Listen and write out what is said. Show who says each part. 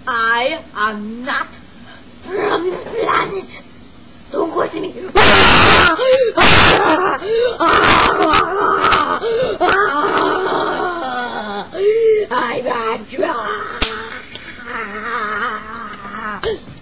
Speaker 1: I am not from this planet. Don't question me. I'm a drunk.